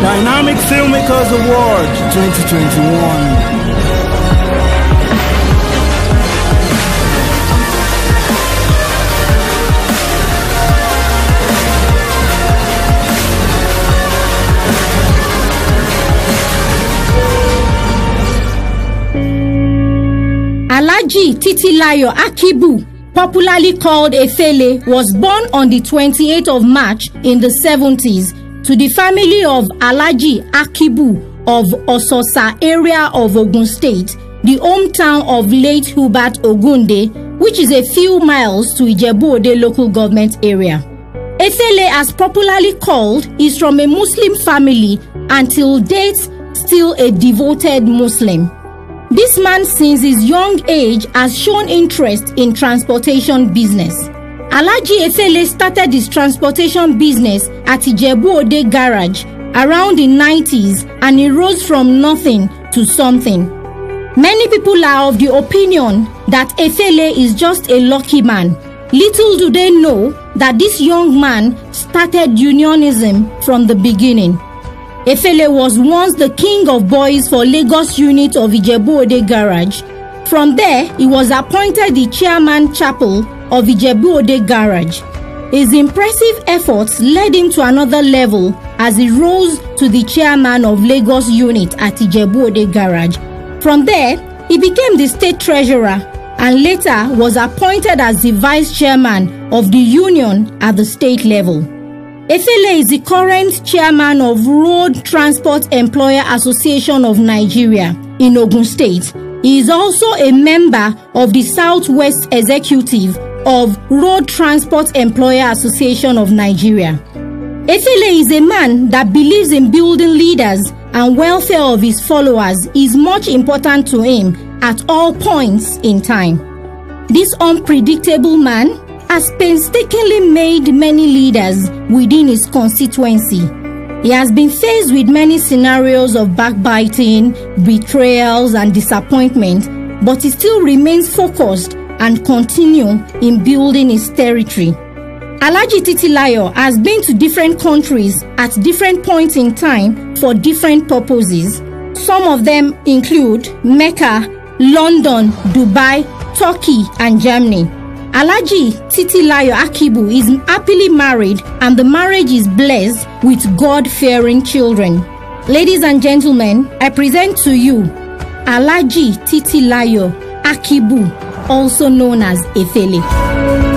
Dynamic Filmmakers Award 2021. Alhaji Titilayo Akibu, popularly called Efele, was born on the 28th of March in the 70s to the family of Alhaji Akibu of Ososa area of Ogun State, the hometown of late Hubert Ogunde, which is a few miles to Ijebu-Ode local government area. Efele, as popularly called, is from a Muslim family and till date still a devoted Muslim. This man since his young age has shown interest in transportation business. Alhaji Efele started his transportation business at Ijebu-Ode garage around the 90s and he rose from nothing to something. Many people are of the opinion that Efele is just a lucky man. Little do they know that this young man started unionism from the beginning. Efele was once the king of boys for Lagos unit of Ijebu-Ode garage. From there, he was appointed the chairman chapel of Ijebu-Ode garage. His impressive efforts led him to another level as he rose to the chairman of Lagos unit at Ijebu-Ode garage. From there, he became the state treasurer and later was appointed as the vice chairman of the union at the state level. Efele is the current chairman of Road Transport Employer Association of Nigeria in Ogun State. He is also a member of the Southwest Executive of Road Transport Employer Association of Nigeria. Efele is a man that believes in building leaders and welfare of his followers is much important to him at all points in time. This unpredictable man has painstakingly made many leaders within his constituency. He has been faced with many scenarios of backbiting, betrayals, and disappointment, but he still remains focused and continue in building his territory. Alhaji Titilayo has been to different countries at different points in time for different purposes. Some of them include Mecca, London, Dubai, Turkey, and Germany. Alhaji Titilayo Akibu is happily married and the marriage is blessed with God-fearing children. Ladies and gentlemen, I present to you Alhaji Titilayo Akibu, also known as Efele.